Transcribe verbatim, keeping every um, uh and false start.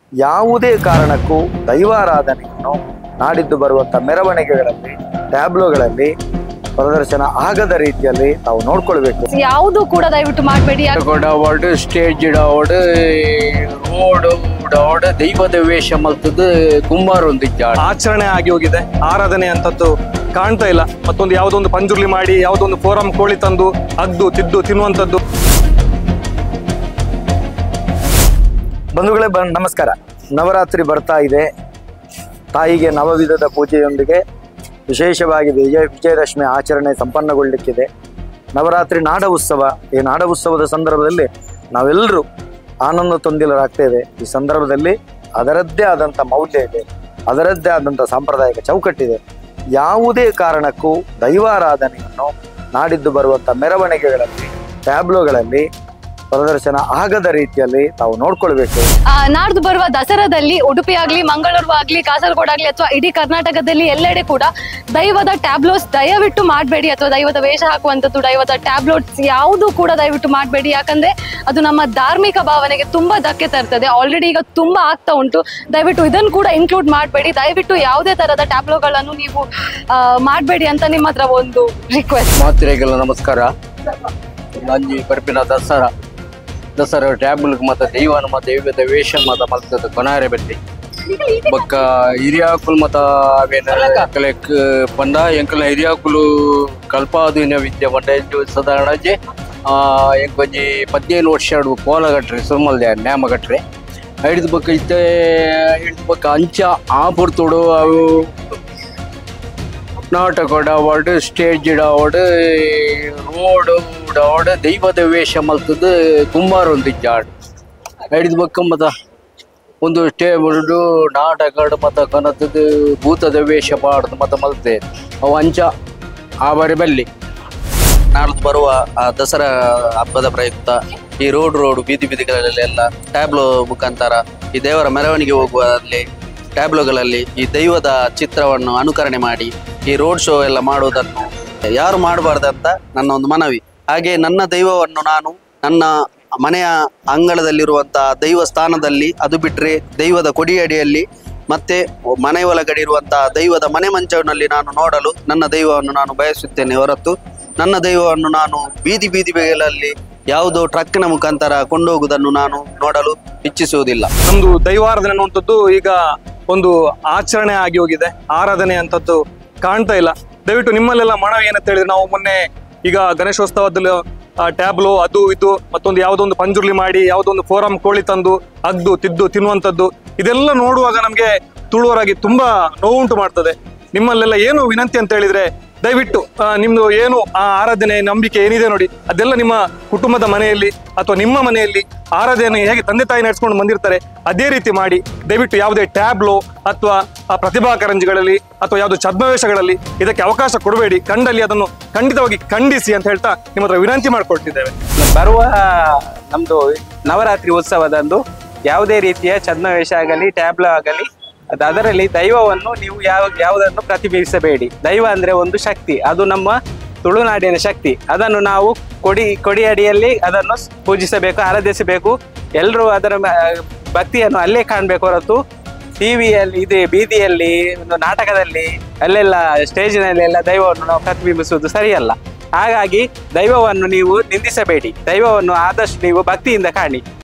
ಯಾವುದೇ ಕಾರಣಕ್ಕೂ ದೈವಾರಾಧನೆಯನ್ನು ನಾಡಿದ್ದು ಬರುವಂಥ ಮೆರವಣಿಗೆಗಳಲ್ಲಿ ಟ್ಯಾಬ್ಲೋಗಳಲ್ಲಿ ಪ್ರದರ್ಶನ ಆಗದ ರೀತಿಯಲ್ಲಿ ನಾವು ನೋಡ್ಕೊಳ್ಬೇಕು. ಯಾವುದು ಕೂಡ ದಯವಿಟ್ಟು ಮಾಡಬೇಡಿ. Award stage award road award ದೈವದ ವೇಷ ಮಲ್ತದ್ದು ಕುಂಬಾರೊಂದು ಆಚರಣೆ ಆಗಿ ಹೋಗಿದೆ. ಆರಾಧನೆ ಅಂತದ್ದು ಕಾಣ್ತಾ ಇಲ್ಲ. ಮತ್ತೊಂದು ಯಾವುದೊಂದು ಪಂಜುರ್ಲಿ ಮಾಡಿ ಯಾವುದೊಂದು ಫೋರಂ ಕೋಳಿ ತಂದು ಅಗ್ದು ತಿದ್ದು ತಿನ್ನುವಂಥದ್ದು. ಬಂಧುಗಳೇ ಬ ನಮಸ್ಕಾರ. ನವರಾತ್ರಿ ಬರ್ತಾ ಇದೆ. ತಾಯಿಗೆ ನವವಿಧದ ಪೂಜೆಯೊಂದಿಗೆ ವಿಶೇಷವಾಗಿ ವಿಜಯ ವಿಜಯದಶಮಿ ಆಚರಣೆ ಸಂಪನ್ನಗೊಳ್ಳಲಿಕ್ಕಿದೆ. ನವರಾತ್ರಿ ನಾಡ ಉತ್ಸವ. ಈ ನಾಡ ಉತ್ಸವದ ಸಂದರ್ಭದಲ್ಲಿ ನಾವೆಲ್ಲರೂ ಆನಂದ ತೊಂದಿಲರಾಗ್ತೇವೆ. ಈ ಸಂದರ್ಭದಲ್ಲಿ ಅದರದ್ದೇ ಆದಂಥ ಮೌಲ್ಯ ಇದೆ, ಅದರದ್ದೇ ಆದಂಥ ಸಾಂಪ್ರದಾಯಿಕ ಚೌಕಟ್ಟಿದೆ. ಯಾವುದೇ ಕಾರಣಕ್ಕೂ ದೈವಾರಾಧನೆಯನ್ನು ನಾಡಿದ್ದು ಬರುವಂಥ ಮೆರವಣಿಗೆಗಳಲ್ಲಿ ಟ್ಯಾಬ್ಲೋಗಳಲ್ಲಿ ಪ್ರದರ್ಶನ ಆಗದ ರೀತಿಯಲ್ಲಿ ನಾವು ನೋಡ್ಕೊಳ್ಬೇಕು. ನಾಡ್ದು ಬರುವ ದಸರಾದಲ್ಲಿ ಉಡುಪಿ ಆಗ್ಲಿ, ಮಂಗಳೂರು ಆಗ್ಲಿ, ಕಾಸರಗೋಡು ಆಗ್ಲಿ ಅಥವಾ ಇಡೀ ಕರ್ನಾಟಕದಲ್ಲಿ ಎಲ್ಲೆಡೆ ಕೂಡ ದೈವದ ಟ್ಯಾಬ್ಲೋಸ್ ದಯವಿಟ್ಟು ಮಾಡಬೇಡಿ. ಅಥವಾ ದೈವದ ವೇಷ ಹಾಕುವಂಥದ್ದು, ದೈವದ ಟ್ಯಾಬ್ಲೋಸ್ ಯಾವುದು ಕೂಡ ದಯವಿಟ್ಟು ಮಾಡಬೇಡಿ. ಯಾಕಂದ್ರೆ ಅದು ನಮ್ಮ ಧಾರ್ಮಿಕ ಭಾವನೆಗೆ ತುಂಬಾ ಧಕ್ಕೆ ತರ್ತದೆ. ಆಲ್ರೆಡಿ ಈಗ ತುಂಬಾ ಆಗ್ತಾ ಉಂಟು. ದಯವಿಟ್ಟು ಇದನ್ನು ಕೂಡ ಇನ್ಕ್ಲೂಡ್ ಮಾಡಬೇಡಿ. ದಯವಿಟ್ಟು ಯಾವುದೇ ತರಹದ ಟ್ಯಾಬ್ಲೋಗಳನ್ನು ನೀವು ಮಾಡಬೇಡಿ ಅಂತ ನಿಮ್ಮ ಹತ್ರ ಒಂದು ರಿಕ್ವೆಸ್ಟ್. ಮಾತ್ರೆಗೆಲ್ಲ ನಮಸ್ಕಾರ. ನಂಜಿ ಬರ್ಪಿನ ದಸರಾ ದಸರಾ ಟ್ಯಾಬ್ಲ್ ಮತ ದೈವನ ಮತ ದೈವದ ವೇಷ ಮತ ಮಲ್ತದ ಕೊನಾರೆ ಬೆಟ್ಟಿ ಬೊಕ್ಕ ಹಿರಿಯಾಕುಲು ಮತ ಕಲೆಕ್ ಪಂಡ ಎಂಕಲ್ನ ಹಿರಿಯಾಕುಲು ಕಲ್ಪಾದಿನ ವಿದ್ಯೆ ಪಂಡ ಎಂಜು ಸಾಧಾರಣಜೆ ಎಂಕೊಂಜಿ ಪದಿನೈದು ವರ್ಷ ಕೋಲಗಟ್ರೆ ಸುರ್ಮಲ್ದೆ ನ್ಯಾಮಗಟ್ರೆ ಹಿಡಿದ ಬೊಕ್ಕ ಇತ್ತೆ ಹಿಡಿದ ಬೊಕ್ಕ ಅಂಚ ಆಪುರ್ತೋಡು ಅವು ನಾಟಕ award stage award road award ದೈವದ ವೇಷ ಮಲ್ತದ್ದು ಕುಂಬಾರೊಂದು ಜಾಡ್ ಹಿಡಿದ ಬೊಕ್ಕ ಮತ ಒಂದು ಸ್ಟೇಬ್ ನಾಟಕ ಮತ ಕನತದ್ದು ಭೂತದ ವೇಷ ಪಾಡ್ದು ಮತ ಮಲ್ತೆ ಅವು ಅಂಚ ಆ ಬಾರಿ ಬಲ್ಲಿ ನಾಡ್ದು ಬರುವ ಆ ದಸರಾ ಹಬ್ಬದ ಪ್ರಯುಕ್ತ ಈ ರೋಡ್ ರೋಡ್ ಬೀದಿ ಬೀದಿಗಳಲ್ಲೆಲ್ಲ ಟ್ಯಾಬ್ಲೋ ಮುಖಾಂತರ ಈ ದೇವರ ಮೆರವಣಿಗೆ ಹೋಗುವಲ್ಲಿ ಟ್ಯಾಬ್ಲೋಗಳಲ್ಲಿ ಈ ದೈವದ ಚಿತ್ರವನ್ನು ಅನುಕರಣೆ ಮಾಡಿ ಈ ರೋಡ್ ಶೋ ಎಲ್ಲ ಮಾಡುವುದನ್ನು ಯಾರು ಮಾಡಬಾರ್ದಂತ ನನ್ನ ಒಂದು ಮನವಿ. ಹಾಗೆ ನನ್ನ ದೈವವನ್ನು ನಾನು ನನ್ನ ಮನೆಯ ಅಂಗಳದಲ್ಲಿರುವಂತಹ ದೈವ ಸ್ಥಾನದಲ್ಲಿ, ಅದು ಬಿಟ್ಟರೆ ದೈವದ ಕೊಡಿಯಡಿಯಲ್ಲಿ ಮತ್ತೆ ಮನೆ ಒಳಗಡೆ ಇರುವಂತಹ ದೈವದ ಮನೆ ಮಂಚವಿನಲ್ಲಿ ನಾನು ನೋಡಲು ನನ್ನ ದೈವವನ್ನು ನಾನು ಬಯಸುತ್ತೇನೆ ಹೊರತು ನನ್ನ ದೈವವನ್ನು ನಾನು ಬೀದಿ ಬೀದಿಗಳಲ್ಲಿ ಯಾವುದೋ ಟ್ರಕ್ನ ಮುಖಾಂತರ ಕೊಂಡೋಗುವುದನ್ನು ನಾನು ನೋಡಲು ಇಚ್ಛಿಸುವುದಿಲ್ಲ. ನಮ್ದು ದೈವಾರಾಧನೆ ಅನ್ನುವಂಥದ್ದು ಈಗ ಒಂದು ಆಚರಣೆ ಆಗಿ ಹೋಗಿದೆ. ಆರಾಧನೆ ಅಂತದ್ದು ಕಾಣ್ತಾ ಇಲ್ಲ. ದಯವಿಟ್ಟು ನಿಮ್ಮಲ್ಲೆಲ್ಲ ಮನವಿ ಏನಂತ ಹೇಳಿದ್ರೆ, ನಾವು ಮೊನ್ನೆ ಈಗ ಗಣೇಶೋತ್ಸವದಲ್ಲಿ ಟ್ಯಾಬ್ಲೋ ಅದು ಇದು ಮತ್ತೊಂದು ಯಾವುದೊಂದು ಪಂಜುರ್ಲಿ ಮಾಡಿ ಯಾವುದೊಂದು ಫೋರಂ ಕೋಳಿ ತಂದು ಅಗ್ದು ತಿದ್ದು ತಿನ್ನುವಂಥದ್ದು ಇದೆಲ್ಲ ನೋಡುವಾಗ ನಮಗೆ ತುಳುವರಾಗಿ ತುಂಬಾ ನೋವುಂಟು ಮಾಡ್ತದೆ. ನಿಮ್ಮಲ್ಲೆಲ್ಲ ಏನು ವಿನಂತಿ ಅಂತ ಹೇಳಿದ್ರೆ, ದಯವಿಟ್ಟು ನಿಮ್ದು ಏನು ಆ ಆರಾಧನೆ ನಂಬಿಕೆ ಏನಿದೆ ನೋಡಿ, ಅದೆಲ್ಲ ನಿಮ್ಮ ಕುಟುಂಬದ ಮನೆಯಲ್ಲಿ ಅಥವಾ ನಿಮ್ಮ ಮನೆಯಲ್ಲಿ ಆರಾಧನೆ ಹೇಗೆ ತಂದೆ ತಾಯಿ ನಡೆಸ್ಕೊಂಡು ಬಂದಿರ್ತಾರೆ ಅದೇ ರೀತಿ ಮಾಡಿ. ದಯವಿಟ್ಟು ಯಾವುದೇ ಟ್ಯಾಬ್ಲೋ ಅಥವಾ ಪ್ರತಿಭಾ ಕಾರಂಜಿಗಳಲ್ಲಿ ಅಥವಾ ಯಾವುದೋ ಛದ್ಮವೇಷಗಳಲ್ಲಿ ಇದಕ್ಕೆ ಅವಕಾಶ ಕೊಡಬೇಡಿ. ಕಂಡಲ್ಲಿ ಅದನ್ನು ಖಂಡಿತವಾಗಿ ಖಂಡಿಸಿ ಅಂತ ಹೇಳ್ತಾ ನಿಮ್ಮ ಹತ್ರ ವಿನಂತಿ ಮಾಡಿಕೊಳ್ತಿದ್ದೇವೆ. ಬರುವ ನಮ್ದು ನವರಾತ್ರಿ ಉತ್ಸವದಂದು ಯಾವುದೇ ರೀತಿಯ ಛದ್ಮವೇಷ ಆಗಲಿ ಟ್ಯಾಬ್ಲೋ ಆಗಲಿ ಅದು ಅದರಲ್ಲಿ ದೈವವನ್ನು ನೀವು ಯಾವ ಯಾವುದನ್ನು ಪ್ರತಿಬಿಂಬಿಸಬೇಡಿ. ದೈವ ಅಂದ್ರೆ ಒಂದು ಶಕ್ತಿ, ಅದು ನಮ್ಮ ತುಳುನಾಡಿನ ಶಕ್ತಿ. ಅದನ್ನು ನಾವು ಕೊಡಿ ಕೊಡಿ ಅಡಿಯಲ್ಲಿ ಅದನ್ನು ಪೂಜಿಸಬೇಕು, ಆರಾಧಿಸಬೇಕು. ಎಲ್ಲರೂ ಅದರ ಭಕ್ತಿಯನ್ನು ಅಲ್ಲೇ ಕಾಣಬೇಕು ಹೊರತು ಟಿವಿಯಲ್ಲಿ ಇದೆ ಬೀದಿಯಲ್ಲಿ ಒಂದು ನಾಟಕದಲ್ಲಿ ಅಲ್ಲೆಲ್ಲ ಸ್ಟೇಜಿನಲ್ಲಿ ಎಲ್ಲ ದೈವವನ್ನು ನಾವು ಪ್ರತಿಬಿಂಬಿಸುವುದು ಸರಿಯಲ್ಲ. ಹಾಗಾಗಿ ದೈವವನ್ನು ನೀವು ನಿಂದಿಸಬೇಡಿ. ದೈವವನ್ನು ಆದಷ್ಟು ನೀವು ಭಕ್ತಿಯಿಂದ ಕಾಣಿ.